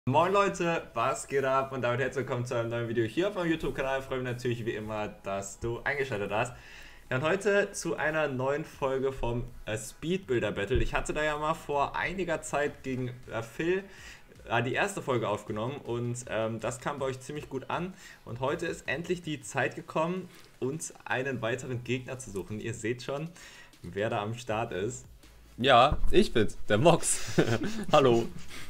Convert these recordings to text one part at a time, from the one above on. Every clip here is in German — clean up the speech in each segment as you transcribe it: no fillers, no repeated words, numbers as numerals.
Moin Leute, was geht ab und damit herzlich willkommen zu einem neuen Video hier auf meinem YouTube-Kanal. Ich freue mich natürlich wie immer, dass du eingeschaltet hast. Ja, und heute zu einer neuen Folge vom Speedbuilder Battle. Ich hatte da ja mal vor einiger Zeit gegen Phil die erste Folge aufgenommen und das kam bei euch ziemlich gut an. Und heute ist endlich die Zeit gekommen, uns einen weiteren Gegner zu suchen. Ihr seht schon, wer da am Start ist. Ja, ich bin's, der Mox. Hallo.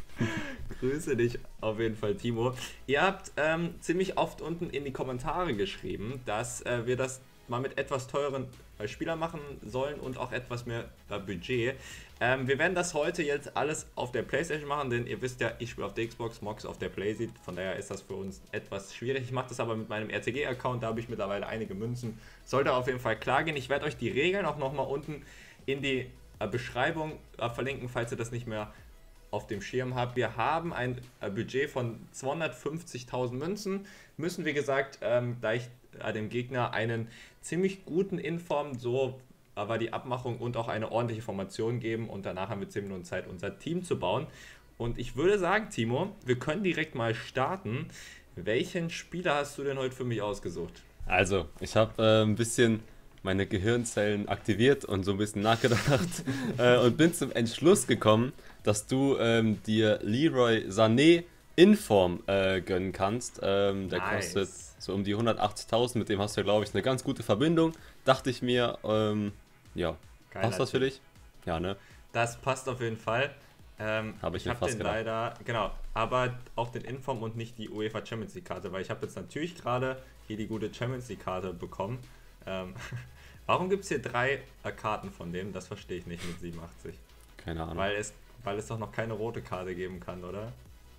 Grüße dich auf jeden Fall, Timo. Ihr habt ziemlich oft unten in die Kommentare geschrieben, dass wir das mal mit etwas teureren Spielern machen sollen und auch etwas mehr Budget. Wir werden das heute jetzt alles auf der PlayStation machen, denn ihr wisst ja, ich spiele auf der Xbox, Mox auf der PlayStation, von daher ist das für uns etwas schwierig. Ich mache das aber mit meinem RTG-Account, da habe ich mittlerweile einige Münzen. Sollte auf jeden Fall klar gehen. Ich werde euch die Regeln auch nochmal unten in die Beschreibung verlinken, falls ihr das nicht mehr auf dem Schirm habt. Wir haben ein Budget von 250.000 Münzen, müssen wie gesagt gleich dem Gegner einen ziemlich guten Inform, so war die Abmachung, und auch eine ordentliche Formation geben, und danach haben wir 10 Minuten Zeit, unser Team zu bauen. Und ich würde sagen, Timo, wir können direkt mal starten. Welchen Spieler hast du denn heute für mich ausgesucht? Also, ich habe ein bisschen meine Gehirnzellen aktiviert und so ein bisschen nachgedacht und bin zum Entschluss gekommen, dass du dir Leroy Sané in Form gönnen kannst. Der kostet Nice. so um die 180.000, mit dem hast du, glaube ich, eine ganz gute Verbindung. Dachte ich mir, ja, passt Geiler das für Tipp. dich? Ja, ne? Das passt auf jeden Fall. Habe ich Ich mir habe fast den gedacht. leider, genau, aber auch den Inform und nicht die UEFA Champions League Karte, weil ich habe jetzt natürlich gerade hier die gute Champions League Karte bekommen. Ähm, Warum gibt es hier drei Karten von dem? Das verstehe ich nicht mit 87. Keine Ahnung. Weil es doch noch keine rote Karte geben kann, oder?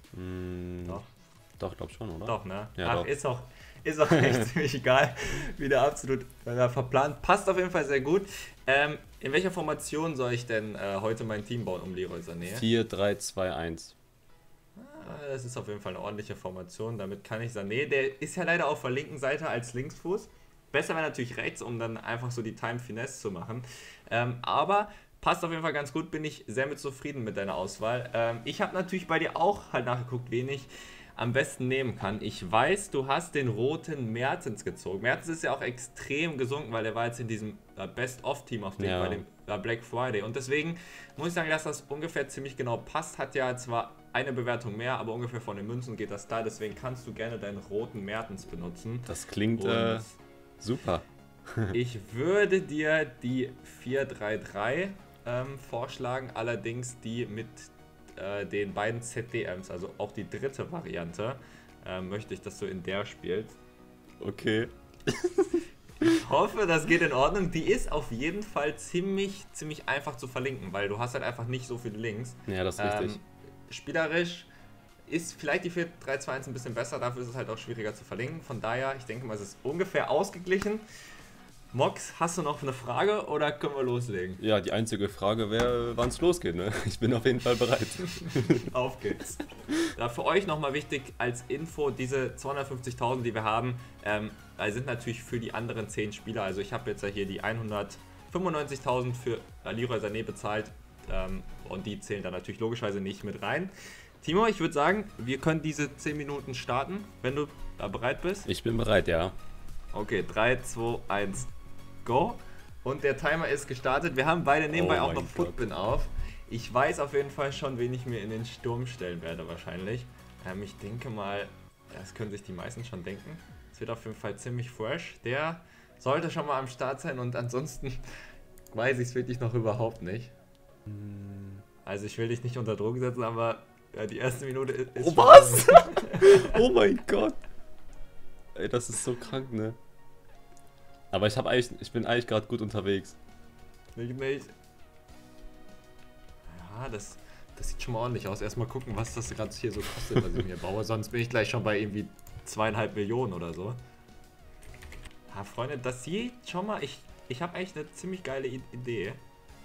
Mm, Doch. doch, glaub schon, oder? Doch, ne? Ja, Ach, doch. ist auch echt ziemlich egal. Wieder absolut verplant. Passt auf jeden Fall sehr gut. In welcher Formation soll ich denn heute mein Team bauen um Leroy Sané? 4-3-2-1. Das ist auf jeden Fall eine ordentliche Formation. Damit kann ich Sané, der ist ja leider auf der linken Seite als Linksfuß. Besser wäre natürlich rechts, um dann einfach so die Time Finesse zu machen. Aber passt auf jeden Fall ganz gut, bin ich sehr mit zufrieden mit deiner Auswahl. Ich habe natürlich bei dir auch halt nachgeguckt, wen ich am besten nehmen kann. Ich weiß, du hast den roten Mertens gezogen. Mertens ist ja auch extrem gesunken, weil er war jetzt in diesem Best-of-Team-Update bei Ja. dem Black Friday. Und deswegen muss ich sagen, dass das ungefähr ziemlich genau passt. Hat ja zwar eine Bewertung mehr, aber ungefähr von den Münzen geht das da. Deswegen kannst du gerne deinen roten Mertens benutzen. Das klingt Und super. ich würde dir die 4-3-3 vorschlagen, allerdings die mit den beiden ZDMs, also auch die dritte Variante, möchte ich, dass du in der spielst. Okay. Ich hoffe, das geht in Ordnung. Die ist auf jeden Fall ziemlich einfach zu verlinken, weil du hast halt einfach nicht so viele Links. Ja, das ist richtig. Spielerisch ist vielleicht die 4-3-2-1 ein bisschen besser, dafür ist es halt auch schwieriger zu verlinken. Von daher, ich denke mal, es ist ungefähr ausgeglichen. Mox, hast du noch eine Frage oder können wir loslegen? Ja, die einzige Frage wäre, wann es losgeht, ne? Ich bin auf jeden Fall bereit. Auf geht's. Da für euch nochmal wichtig als Info, diese 250.000, die wir haben, sind natürlich für die anderen 10 Spieler. Also ich habe jetzt ja hier die 195.000 für Leroy Sané bezahlt, und die zählen dann natürlich logischerweise nicht mit rein. Timo, ich würde sagen, wir können diese 10 Minuten starten, wenn du bereit bist. Ich bin bereit, ja. Okay, 3, 2, 1, go. Und der Timer ist gestartet. Wir haben beide nebenbei Oh auch noch mein Gott. Footbin auf. Ich weiß auf jeden Fall schon, wen ich mir in den Sturm stellen werde wahrscheinlich. Ich denke mal, das können sich die meisten schon denken. Es wird auf jeden Fall ziemlich fresh. Der sollte schon mal am Start sein, und ansonsten weiß ich es wirklich noch überhaupt nicht. Also ich will dich nicht unter Druck setzen, aber ja, die erste Minute ist Oh, schon was? Oh mein Gott. Ey, das ist so krank, ne? Aber ich bin eigentlich gerade gut unterwegs. nicht. Ja, das sieht schon mal ordentlich aus. Erstmal gucken, was das gerade hier so kostet, was ich mir baue. Sonst bin ich gleich schon bei irgendwie 2,5 Millionen oder so. Ja, Freunde, das sieht schon mal... Ich habe eigentlich eine ziemlich geile Idee.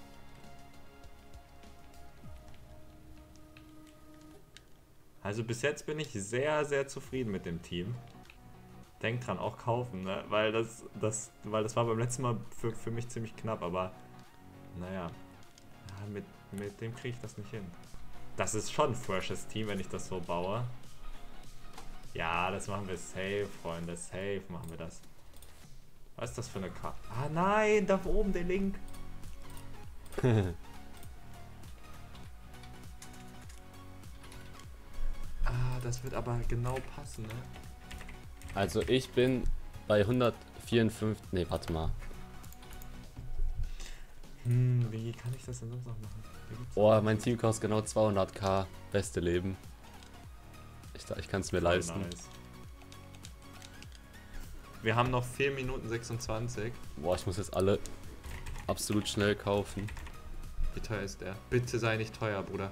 Also bis jetzt bin ich sehr, sehr zufrieden mit dem Team. Denkt dran, auch kaufen, ne? Weil das war beim letzten Mal für mich ziemlich knapp, aber naja. Ja, mit dem kriege ich das nicht hin. Das ist schon ein freshes Team, wenn ich das so baue. Ja, das machen wir safe, Freunde. Safe machen wir das. Was ist das für eine Karte? Ah nein, da oben der Link. Das wird aber genau passen, ne? Also ich bin bei 154. Ne, warte mal. Wie kann ich das denn sonst noch machen? Boah, mein Team kostet genau 200k. Beste Leben. Ich kann es mir leisten. Nice. Wir haben noch 4 Minuten 26. Boah, ich muss jetzt alle absolut schnell kaufen. Wie teuer ist der? Bitte sei nicht teuer, Bruder.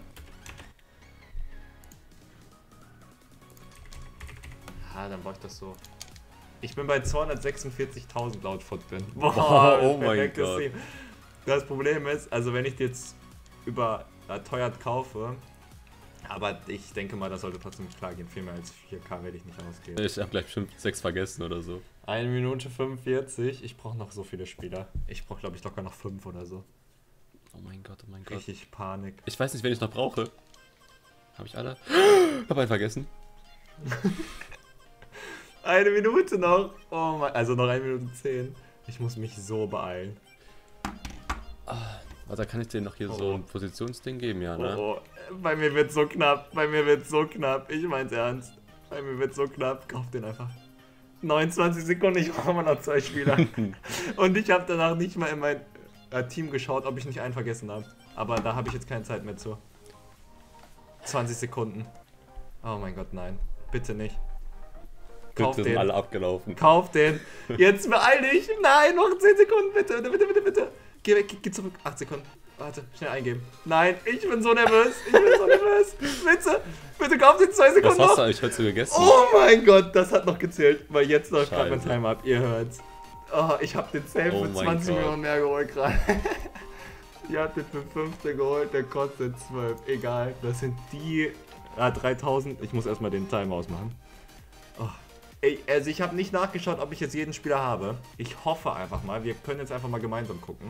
Ja, dann baue ich das so. Ich bin bei 246.000 laut Footprint. Boah, oh mein Gott. Team. Das Problem ist, also wenn ich die jetzt überteuert kaufe, aber ich denke mal, das sollte trotzdem nicht klar gehen. Viel mehr als 4K werde ich nicht ausgeben. Ich habe gleich bestimmt 6 vergessen oder so. 1 Minute 45. Ich brauche noch so viele Spieler. Ich brauche, glaube ich, locker noch 5 oder so. Oh mein Gott, oh mein Gott. Richtig Panik. Ich weiß nicht, wen ich noch brauche. Habe ich alle? Hab einen vergessen. 1 Minute noch. Oh mein, also noch 1 Minute 10. Ich muss mich so beeilen. Warte, kann ich dir noch hier so ein Positionsding geben, ja, ne? Oh, bei mir wird so knapp. Bei mir wird so knapp. Ich mein's ernst. Bei mir wird so knapp. Kauf den einfach. 29 Sekunden, ich brauche mal noch 2 Spieler. Und ich habe danach nicht mal in mein Team geschaut, ob ich nicht einen vergessen habe. Aber da habe ich jetzt keine Zeit mehr zu. 20 Sekunden. Oh mein Gott, nein. Bitte nicht. Kauf Bitte, sind alle abgelaufen. Kauf den. Jetzt beeil dich. Nein, noch 10 Sekunden, bitte. Bitte, bitte, bitte. Geh weg, geh zurück. 8 Sekunden. Warte, schnell eingeben. Nein, ich bin so nervös. Ich bin so nervös. Bitte, bitte kauf den 2 Sekunden. Was hast du eigentlich heute gegessen? Oh mein Gott, das hat noch gezählt. Weil jetzt läuft gerade mein Scheiße. Timer ab. Ihr hört's. Oh, ich hab den Save Oh für mein 20 Gott. Millionen mehr geholt gerade. Ihr habt den für 15 geholt, der kostet 12. Egal, das sind die 3000. Ich muss erstmal den Timer ausmachen. Oh. Ey, also ich habe nicht nachgeschaut, ob ich jetzt jeden Spieler habe. Ich hoffe einfach mal. Wir können jetzt einfach mal gemeinsam gucken.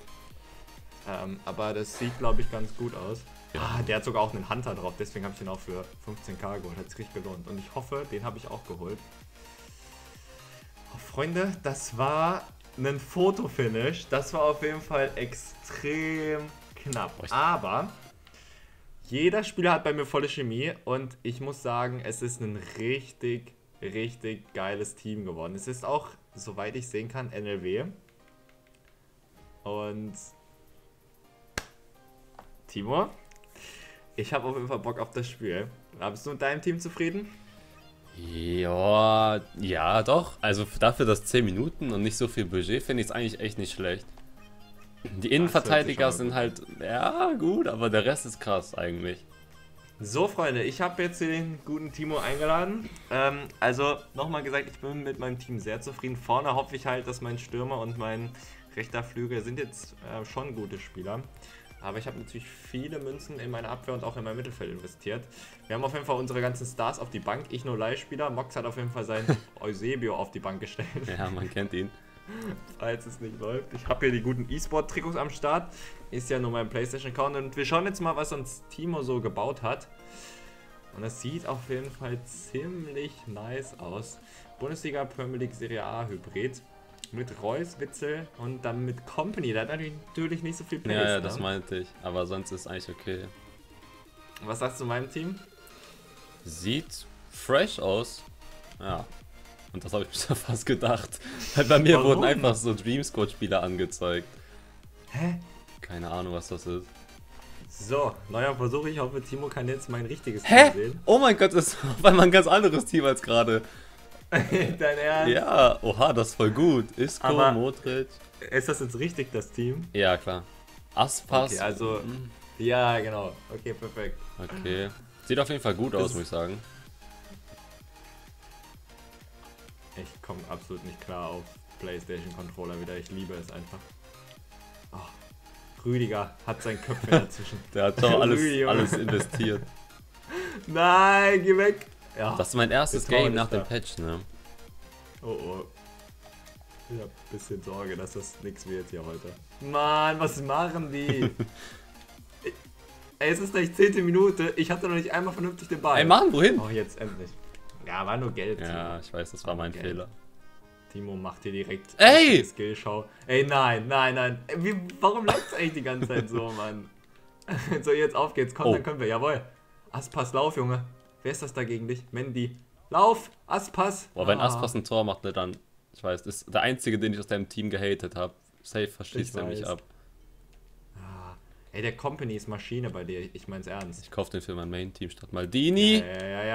Aber das sieht, glaube ich, ganz gut aus. Ah, der hat sogar auch einen Hunter drauf. Deswegen habe ich den auch für 15k geholt. Hat sich richtig gelohnt. Und ich hoffe, den habe ich auch geholt. Oh, Freunde, das war ein Fotofinish. Das war auf jeden Fall extrem knapp. Aber jeder Spieler hat bei mir volle Chemie. Und ich muss sagen, es ist ein richtig geiles Team geworden. Es ist auch, soweit ich sehen kann, NLW. Und Timo, ich habe auf jeden Fall Bock auf das Spiel. Bist du mit deinem Team zufrieden? Ja, ja, doch. Also dafür, dass 10 Minuten und nicht so viel Budget, finde ich es eigentlich echt nicht schlecht. Die Innenverteidiger sind halt, ja, gut, aber der Rest ist krass eigentlich. So, Freunde, ich habe jetzt hier den guten Timo eingeladen. Also, nochmal gesagt, ich bin mit meinem Team sehr zufrieden. Vorne hoffe ich halt, dass mein Stürmer und mein rechter Flügel sind jetzt schon gute Spieler. Aber ich habe natürlich viele Münzen in meine Abwehr und auch in mein Mittelfeld investiert. Wir haben auf jeden Fall unsere ganzen Stars auf die Bank. Ich nur Leihspieler. Mox hat auf jeden Fall sein Eusebio auf die Bank gestellt. Ja, man kennt ihn. Falls es nicht läuft. Ich habe hier die guten E-Sport-Trikots am Start. Ist ja nur mein PlayStation-Account. Und wir schauen jetzt mal, was uns Timo so gebaut hat. Und das sieht auf jeden Fall ziemlich nice aus. Bundesliga, Premier League, Serie A Hybrid. Mit Reus, Witzel und dann mit Company. Da hat natürlich nicht so viel Pace. Ja, ne? das meinte ich. Aber sonst ist eigentlich okay. Was sagst du zu meinem Team? Sieht fresh aus. Ja. Und das habe ich mir schon fast gedacht. Weil bei mir wurden einfach so Dream Squad-Spieler angezeigt. Hä? Keine Ahnung, was das ist. So, neuer Versuch. Ich hoffe, Timo kann jetzt mein richtiges Hä? Team sehen. Oh mein Gott, das ist auf einmal ein ganz anderes Team als gerade. Dein Ernst? Ja, oha, das ist voll gut. Isco, Aber- Modric. Ist das jetzt richtig, das Team? Ja, klar. Aspas. Okay, also, ja, genau. Okay, perfekt. Okay. Sieht auf jeden Fall gut aus, muss ich sagen. Ich komme absolut nicht klar auf PlayStation Controller wieder. Ich liebe es einfach. Oh, Rüdiger hat sein Köpfchen dazwischen. Der hat schon Rüdi, alles Junge. investiert. Nein, geh weg. Ja. Das ist mein erstes Jetzt Maul Game ist nach dem da. Patch, ne? Oh oh. Ich hab ein bisschen Sorge, dass das nix wird hier heute. Mann, was machen die? Ey, es ist gleich 10. Minute. Ich hatte noch nicht einmal vernünftig den Ball. Ey, Mann, wohin? Oh, jetzt endlich. Ja, war nur gelb. Ja, ich weiß, das war mein Fehler. Timo macht hier direkt Ey! Skillschau. Ey, nein. Warum läuft's eigentlich die ganze Zeit so, Mann? So, jetzt auf geht's. Komm, dann können wir. Jawohl. Aspas, lauf, Junge. Wer ist das da gegen dich? Mandy. Lauf, Aspas. Boah, wenn Aspas ein Tor macht, ne, dann, ich weiß, das ist der einzige, den ich aus deinem Team gehatet habe. Safe verschließt er mich ab. Ey, der Company ist Maschine bei dir. Ich mein's ernst. Ich kauf den für mein Main-Team statt Maldini.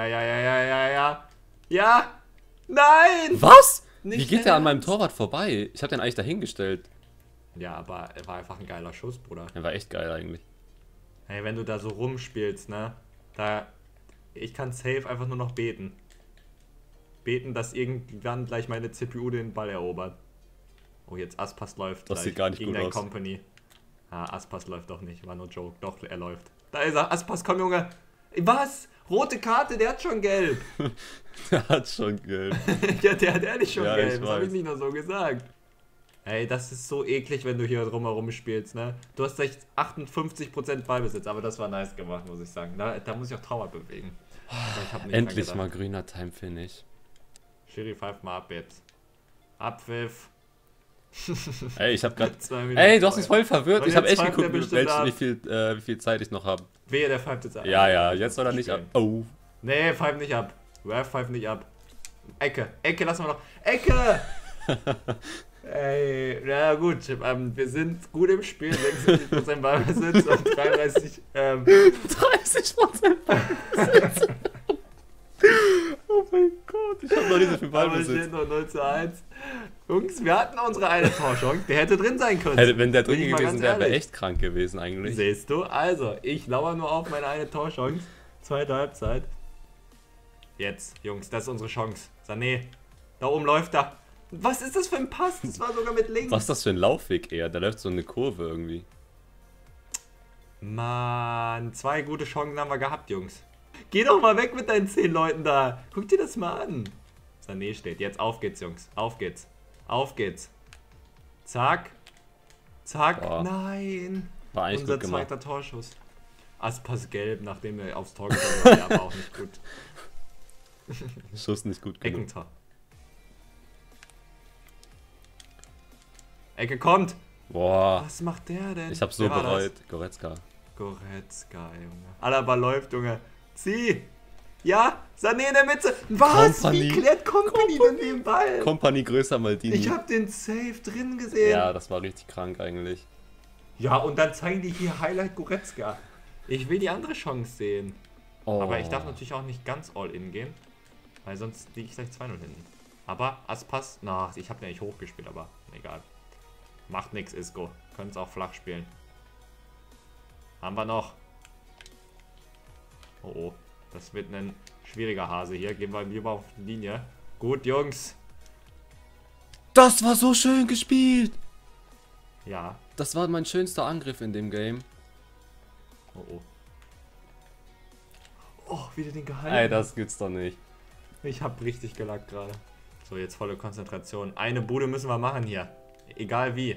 Ja! Nein! Was? Nicht Wie geht der an meinem ernst? Torwart vorbei? Ich hab den eigentlich dahingestellt. Ja, aber er war einfach ein geiler Schuss, Bruder. Er war echt geil eigentlich. Hey, wenn du da so rumspielst, ne? Ich kann safe einfach nur noch beten. Beten, dass irgendwann gleich meine CPU den Ball erobert. Oh, jetzt Aspas läuft. Das gleich sieht gar nicht gegen gut dein aus. Company. Aspas läuft doch nicht, war nur Joke. Doch, er läuft. Da ist er. Aspas, komm, Junge. Was? Rote Karte, der hat schon gelb. Der hat schon gelb. Ja, der hat ehrlich schon Ja, gelb. ich Das habe ich weiß. nicht nur so gesagt. Ey, das ist so eklig, wenn du hier drumherum spielst, ne? Du hast echt 58% Ballbesitz, aber das war nice gemacht, muss ich sagen. Da muss ich auch Trauer bewegen. Aber ich hab nicht Endlich dran mal gedacht. grüner Time-Finish. Schiri, pfeift mal ab jetzt. Abpfiff. Ey, ich hab grad... 2 Minuten Ey, du hast mich vorher. voll verwirrt. Und Ich hab jetzt echt pfeift der geguckt, bestimmt ab. wie viel Zeit ich noch habe. Wehe, der pfeift jetzt ab. Ja, jetzt soll er nicht ab. Oh. Nee, pfeift nicht ab. Ref pfeift nicht ab. Ecke lassen wir noch. Ecke! Ey, na gut, wir sind gut im Spiel, 76% Ballbesitz und 33, 30% Ballbesitz. Oh mein Gott, ich hab noch nicht so viel aber es Ballbesitz. steht noch 0:1. Jungs, wir hatten unsere eine Torchance, der hätte drin sein können. Wenn der drin Bin ich mal gewesen ganz wäre, wäre ehrlich. echt krank gewesen eigentlich. Siehst du, also, ich lauere nur auf meine eine Torchance. Zweite Halbzeit. Jetzt, Jungs, das ist unsere Chance. Sané, da oben läuft er. Was ist das für ein Pass? Das war sogar mit links. Was ist das für ein Laufweg eher? Da läuft so eine Kurve irgendwie. Mann, 2 gute Chancen haben wir gehabt, Jungs. Geh doch mal weg mit deinen 10 Leuten da. Guck dir das mal an. Sané steht. Jetzt auf geht's, Jungs. Auf geht's. Auf geht's. Zack. Zack. Boah. Nein. War eigentlich Unser gut gemacht. zweiter Torschuss. Aspas gelb, nachdem er aufs Tor gekommen war. Der war auch nicht gut. Schuss nicht gut genug. Eckentor. Ecke kommt. Boah, Was macht der denn? ich hab so Wer war das? bereut. Goretzka. Goretzka, Junge. Alaba läuft, Junge. Zieh! Ja! Sané in der Mitte! Was? Kompany. Wie klärt Company denn den Ball? Kompanie größer Maldini. Ich hab den safe drin gesehen. Ja, das war richtig krank eigentlich. Ja, und dann zeigen die hier Highlight Goretzka. Ich will die andere Chance sehen. Oh. Aber ich darf natürlich auch nicht ganz all in gehen. Weil sonst liege ich gleich 2-0 hinten. Aber Aspas, na, ich habe ja nicht hochgespielt, aber egal. Macht nix, Isco. Können es auch flach spielen. Haben wir noch. Oh, oh. Das wird ein schwieriger Hase hier. Gehen wir lieber auf die Linie. Gut, Jungs. Das war so schön gespielt. Ja. Das war mein schönster Angriff in dem Game. Oh, oh. Oh, wieder den gehalten. Ey, das gibt's doch nicht. Ich hab richtig gelackt gerade. So, jetzt volle Konzentration. Eine Bude müssen wir machen hier. Egal wie.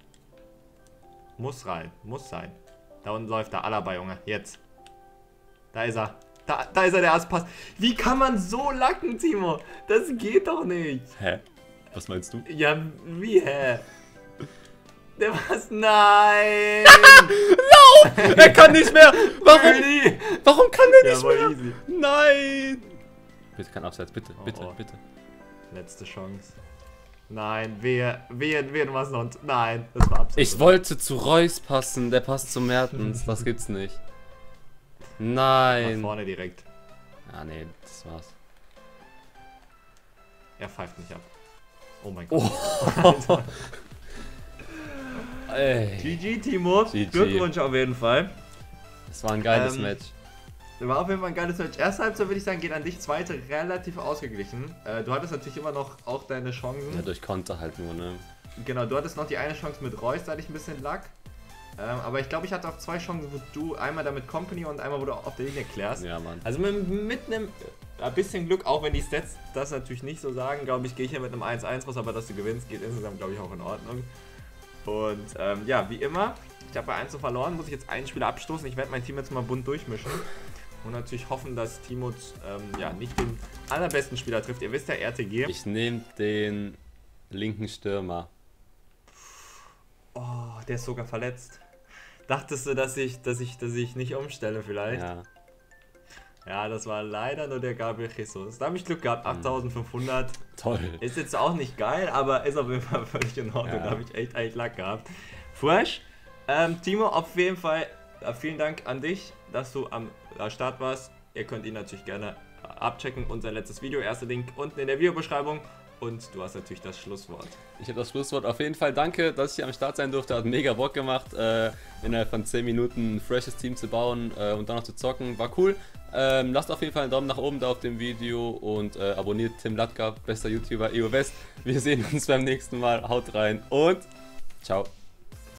Muss rein. Muss sein. Da unten läuft der Alaba, Junge. Jetzt. Da ist er. Da ist er, der Aspas. Wie kann man so lacken, Timo? Das geht doch nicht. Hä? Was meinst du? Ja, wie, hä? Der was? Nein! Er kann nicht mehr! Warum? Really? Warum kann der Ja, nicht war mehr? easy. Nein! Bitte kein Abseits, bitte, Oh, bitte, oh. bitte. Letzte Chance. Nein, wehe, du machst noch. Nein, das war absolut. Ich wollte zu Reus passen, der passt zu Mertens, das gibt's nicht. Nach Nein. vorne direkt. Ah nee, das war's. Er pfeift nicht ab. Oh mein Gott. Oh. Ey, GG, Timo. GG. Glückwunsch auf jeden Fall. das war ein geiles Ähm, Match. War auf jeden Fall ein geiles Match. Erste Halbzeit würde ich sagen, geht an dich. Zweite relativ ausgeglichen. Du hattest natürlich immer noch auch deine Chancen. Ja, durch Konter halt nur, ne? Genau, du hattest noch die eine Chance mit Reus, da hatte ich ein bisschen Lack. Aber ich glaube, ich hatte auch 2 Chancen, wo du einmal damit Company und einmal, wo du auf der Linie klärst. Ja, Mann. Also mit einem bisschen Glück, auch wenn die Stats das natürlich nicht so sagen, glaube ich, gehe ich hier mit einem 1-1 raus, aber dass du gewinnst, geht insgesamt, glaube ich, auch in Ordnung. Und ja, wie immer, ich habe bei 1 verloren, muss ich jetzt einen Spieler abstoßen. Ich werde mein Team jetzt mal bunt durchmischen. Und natürlich hoffen, dass Timo ja, nicht den allerbesten Spieler trifft. Ihr wisst ja, RTG. Ich nehme den linken Stürmer. Oh, der ist sogar verletzt. Dachtest du, dass ich nicht umstelle vielleicht? Ja. Ja, das war leider nur der Gabriel Jesus. Da habe ich Glück gehabt, 8500. Toll. Ist jetzt auch nicht geil, aber ist auf jeden Fall völlig in Ordnung. Ja. Da habe ich echt eigentlich Lack gehabt. Fresh. Timo, auf jeden Fall vielen Dank an dich, dass du am Start warst. Ihr könnt ihn natürlich gerne abchecken. Unser letztes Video, erster Link unten in der Videobeschreibung. Und du hast natürlich das Schlusswort. Ich habe das Schlusswort. Auf jeden Fall danke, dass ich hier am Start sein durfte. Hat mega Bock gemacht, innerhalb von 10 Minuten ein freshes Team zu bauen und dann noch zu zocken. War cool. Lasst auf jeden Fall einen Daumen nach oben da auf dem Video und abonniert Tim Latka, bester YouTuber EO West. Wir sehen uns beim nächsten Mal. Haut rein und ciao.